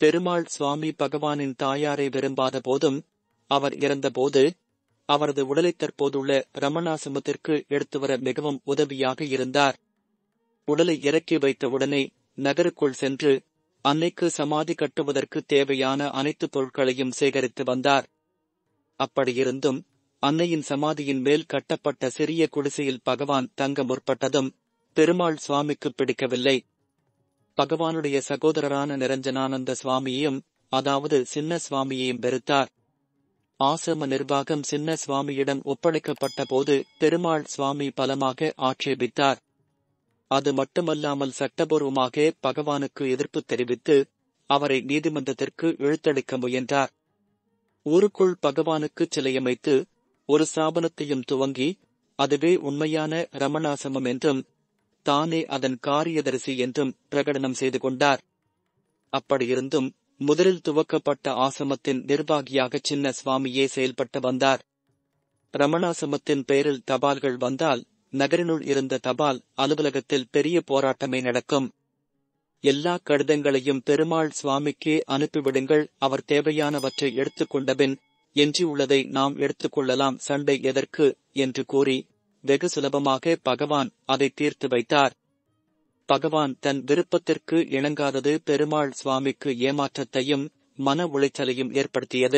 பெருமாள் சுவாமி பகவானின் தாயாரை விரும்பாத போதும், அவர் இறந்தபோது அவரது உடலை தற்போதுள்ள ரமணாசிரமத்திற்கு எடுத்துவர மிகவும் உதவியாக இருந்தார். உடலை இறக்கி வைத்த உடனே நகருக்குள் சென்று அன்னைக்கு சமாதி கட்டுவதற்கு தேவையான அனைத்து பொருட்களையும் சேகரித்து வந்தார். அப்படியிருந்தும் அன்னையின் சமாதியின் மேல் கட்டப்பட்ட சிறிய குடிசையில் பகவான் தங்க முற்பட்டதும் பெருமாள் சுவாமிக்கு பிடிக்கவில்லை. பகவானுடைய சகோதரரான நிரஞ்சனானந்த சுவாமியையும், அதாவது சின்ன சுவாமியையும் வெறுத்தார். ஆசிரம நிர்வாகம் சின்ன சுவாமியிடம் ஒப்படைக்கப்பட்ட போது பெருமாள் சுவாமி பலமாக ஆட்சேபித்தார். அது மட்டுமல்லாமல் சட்டபூர்வமாக பகவானுக்கு எதிர்ப்பு தெரிவித்து அவரை நீதிமன்றத்திற்கு இழுத்தடிக்க முயன்றார். ஊருக்குள் பகவானுக்கு சிலையமைத்து ஒரு ஸ்தாபனத்தையும் துவங்கி அதுவே உண்மையான ரமணாசிரமம் என்றும் தானே அதன் காரியதரிசி என்றும் பிரகடனம் செய்து கொண்டார். அப்படியிருந்தும் முதலில் துவக்கப்பட்ட ஆசிரமத்தின் நிர்வாகியாக சின்ன சுவாமியே செயல்பட்டு வந்தார். ரமணாசிரமத்தின் பெயரில் தபால்கள் வந்தால் நகரினுள் இருந்த தபால் அலுவலகத்தில் பெரிய போராட்டமே நடக்கும். எல்லா கடிதங்களையும் பெருமாள் சுவாமிக்கே அனுப்பிவிடுங்கள், அவர் தேவையானவற்றை எடுத்துக்கொண்டபின் எஞ்சியுள்ளதை நாம் எடுத்துக்கொள்ளலாம், சண்டை எதற்கு என்று கூறி வெகு சுலபமாக பகவான் அதை தீர்த்து வைத்தார். பகவான் தன் விருப்பத்திற்கு இணங்காதது பெருமாள் சுவாமிக்கு ஏமாற்றத்தையும் மன உளைச்சலையும் ஏற்படுத்தியது.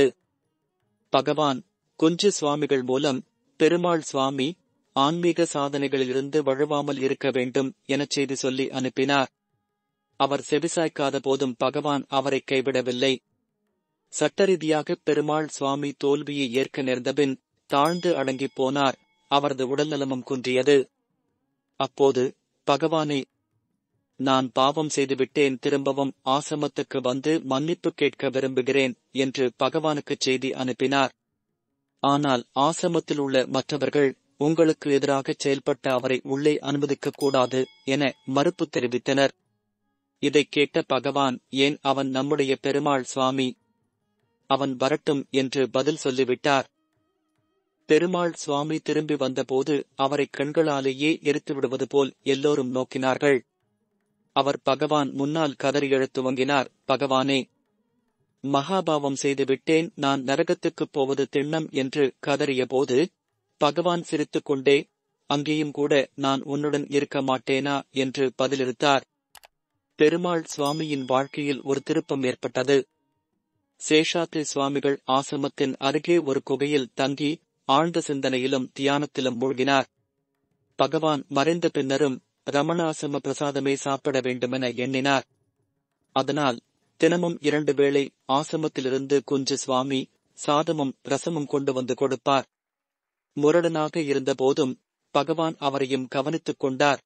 பகவான் குஞ்சு சுவாமிகள் மூலம் பெருமாள் சுவாமி ஆன்மீக சாதனைகளிலிருந்து வழுவாமல் இருக்க வேண்டும் எனச் செய்தி சொல்லி அனுப்பினார். அவர் செவிசாய்க்காத போதும் பகவான் அவரை கைவிடவில்லை. சட்டரீதியாக பெருமாள் சுவாமி தோல்வியை ஏற்க நேர்ந்தபின் தாழ்ந்து அடங்கிப் போனார். அவரது உடல்நலமும் குன்றியது. அப்போது பகவானே, நான் பாவம் செய்துவிட்டேன், திரும்பவும் ஆசிரமத்துக்கு வந்து மன்னிப்பு கேட்க விரும்புகிறேன் என்று பகவானுக்குச் செய்தி அனுப்பினார். ஆனால் ஆசிரமத்தில் உள்ள மற்றவர்கள் உங்களுக்கு எதிராக செயல்பட்ட அவரை உள்ளே அனுமதிக்கக் கூடாது என மறுப்பு தெரிவித்தனர். இதைக் கேட்ட பகவான், ஏன், அவன் நம்முடைய பெருமாள் சுவாமி, அவன் வரட்டும் என்று பதில் சொல்லிவிட்டார். பெருமாள் சுவாமி திரும்பி வந்தபோது அவரை கண்களாலேயே எரித்து விடுவது போல் எல்லோரும் நோக்கினார்கள். அவர் பகவான் முன்னால் கதறி எழத் துவங்கினார். பகவானே, மகாபாவம் செய்துவிட்டேன், நான் நரகத்துக்குப் போவது திண்ணம் என்று கதறிய போது பகவான் சிரித்துக் கொண்டே, அங்கேயும் கூட நான் உன்னுடன் இருக்க மாட்டேனா என்று பதிலளித்தார். பெருமாள் சுவாமியின் வாழ்க்கையில் ஒரு திருப்பம் ஏற்பட்டது. சேஷாத்ரி சுவாமிகள் ஆசிரமத்தின் அருகே ஒரு குகையில் தங்கி ஆழ்ந்த சிந்தனையிலும் தியானத்திலும் மூழ்கினார். பகவான் மறைந்த பின்னரும் ரமணாசிரம பிரசாதமே சாப்பிட வேண்டுமென எண்ணினார். அதனால் தினமும் 2 வேளை ஆசிரமத்திலிருந்து குஞ்சு சுவாமி சாதமும் ரசமும் கொண்டு வந்து கொடுப்பார். முரடனாக இருந்த போதும் பகவான் அவரையும் கவனித்துக் கொண்டார்.